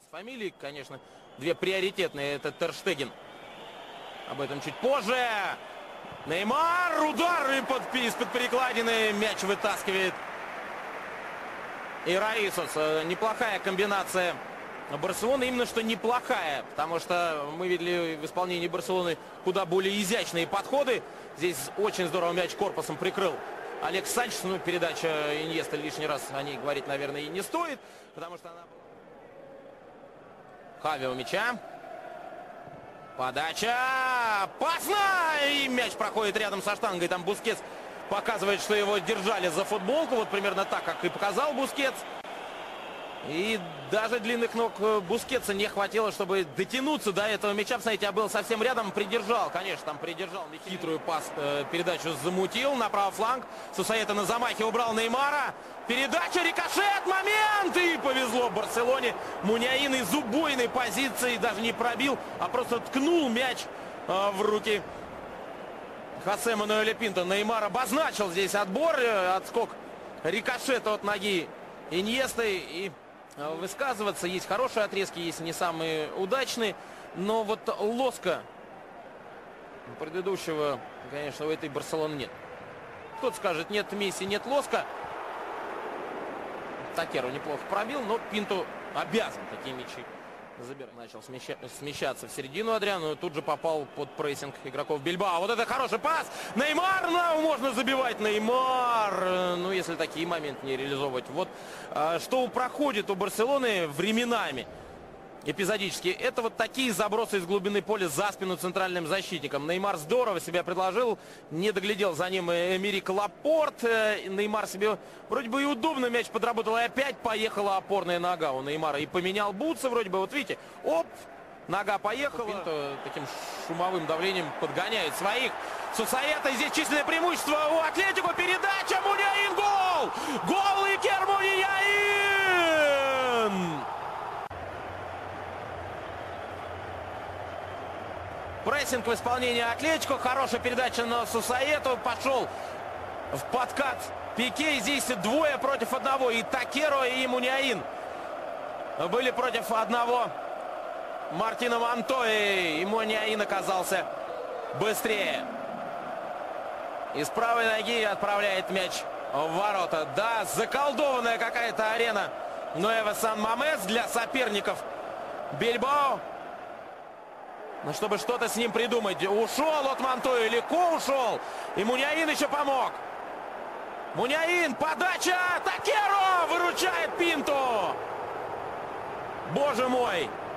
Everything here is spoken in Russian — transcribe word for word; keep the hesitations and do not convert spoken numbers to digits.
фамилии, конечно, две приоритетные. Это Тер Штеген. Об этом чуть позже. Неймар, удар из-под перекладины. Мяч вытаскивает Ираисос. Неплохая комбинация Барселоны. Именно что неплохая. Потому что мы видели в исполнении Барселоны куда более изящные подходы. Здесь очень здорово мяч корпусом прикрыл Алекс Санчес. Ну, передача Иньеста лишний раз о ней говорить, наверное, и не стоит. Потому что она... Хави у мяча. Подача. Опасно! И мяч проходит рядом со штангой. Там Бускетс показывает, что его держали за футболку. Вот примерно так, как и показал Бускетс. И даже длинных ног Бускетса не хватило, чтобы дотянуться до этого мяча. Посмотрите, а был совсем рядом, придержал. Конечно, там придержал. Хитрую пас, э, передачу замутил на правый фланг. Сусаэто на замахе убрал Неймара. Передача, рикошет, момент! И повезло Барселоне. Муняин из убойной позиции даже не пробил, а просто ткнул мяч э, в руки Хосе Мануэля Пинто. Неймар обозначил здесь отбор, э, отскок рикошета от ноги Иньесты. И высказываться. Есть хорошие отрезки, есть не самые удачные. Но вот лоска предыдущего, конечно, у этой Барселоны нет. Кто-то скажет, нет Месси, нет лоска. Такеру неплохо пробил, но Пинто обязан такие мячи забирать. Начал смеща... смещаться в середину Адриан, но тут же попал под прессинг игроков Бильбао. Вот это хороший пас! Неймар! Ну, можно забивать Неймар! Ну, если такие моменты не реализовывать. Вот а, что проходит у Барселоны временами, эпизодически, это вот такие забросы из глубины поля за спину центральным защитником. Неймар здорово себя предложил, не доглядел за ним Эмерик Лапорт. Неймар себе вроде бы и удобно мяч подработал, и опять поехала опорная нога у Неймара. И поменял бутсы вроде бы, вот видите, оп, нога поехала. Пинто таким шумовым давлением подгоняет своих. Сусаэто, здесь численное преимущество у Атлетико, передача, Муняин, гол! Гол Икер Муняин! Прессинг в исполнении Атлетико. Хорошая передача на Сусаэто. Пошел в подкат Пике. Здесь двое против одного. И Такеро, и Муняин были против одного Мартина Монтои. И Муняин оказался быстрее. Из правой ноги отправляет мяч в ворота. Да, заколдованная какая-то арена Нуэва Сан-Мамес для соперников Бильбао. Но чтобы что-то с ним придумать. Ушел от Монтои, легко ушел. И Муняин еще помог. Муняин, подача. Такеро выручает Пинто. Боже мой.